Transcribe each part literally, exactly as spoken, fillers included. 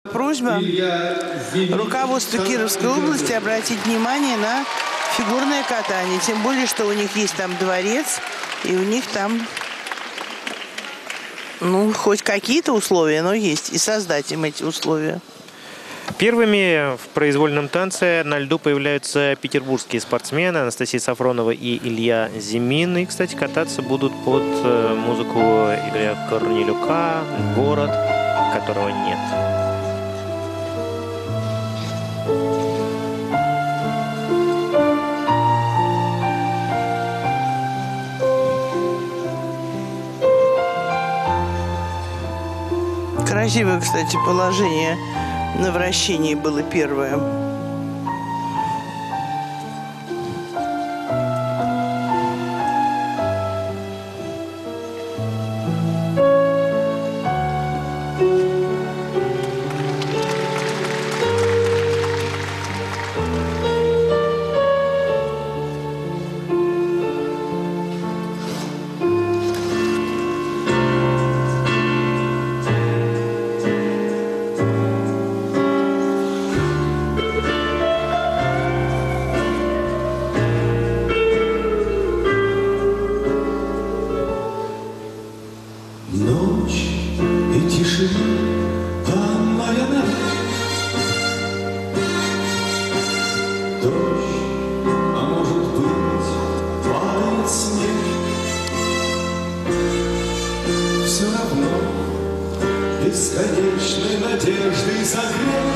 Просьба руководству Кировской области обратить внимание на фигурное катание. Тем более, что у них есть там дворец, и у них там, ну, хоть какие-то условия, но есть. И создать им эти условия. Первыми в произвольном танце на льду появляются петербургские спортсмены Анастасия Сафронова и Илья Зимин. И, кстати, кататься будут под музыку Игоря Корнелюка «Город, которого нет». Красивое, кстати, положение на вращении было первое. Ночь и тишина, там моя ночь. Дождь, а может быть, падает снег. Все равно бесконечной надеждой согрет.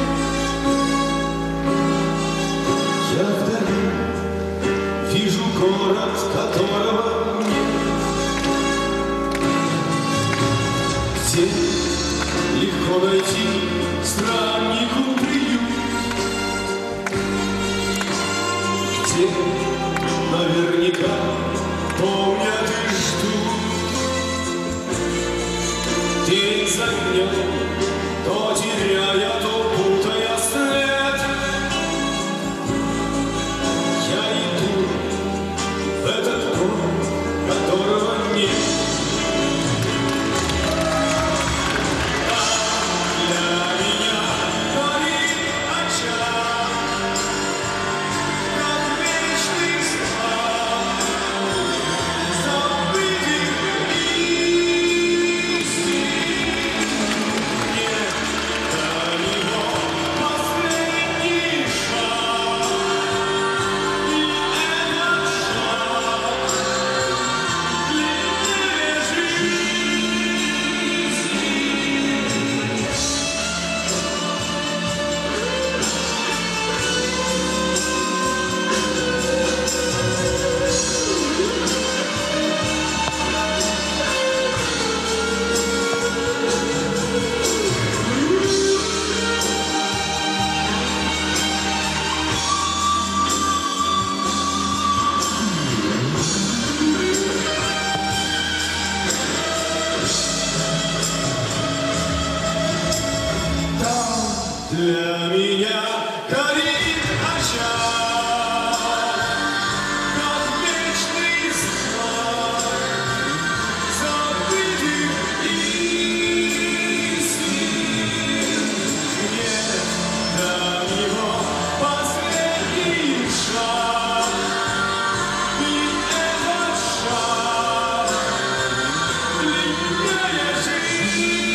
Я вдали вижу город, которого нет. Где легко найти страннику приют, где наверняка помнят и ждут. День за днем, то теряя, то путая след, я иду в этот город, которого нет. Для меня горит очаг, как вечный знак забытых истин. Нет до него последний шаг, и этот шаг длиннее жизни.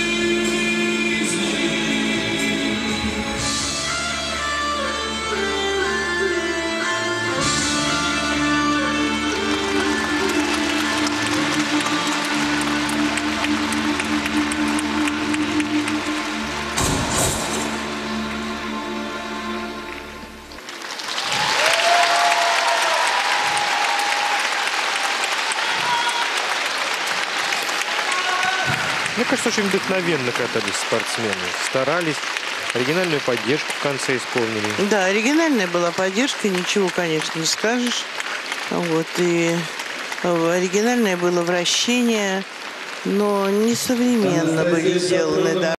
Мне кажется, очень вдохновенно катались спортсмены. Старались, оригинальную поддержку в конце исполнили. Да, оригинальная была поддержка, ничего, конечно, не скажешь. Вот, и оригинальное было вращение, но несовременно были сделаны, да.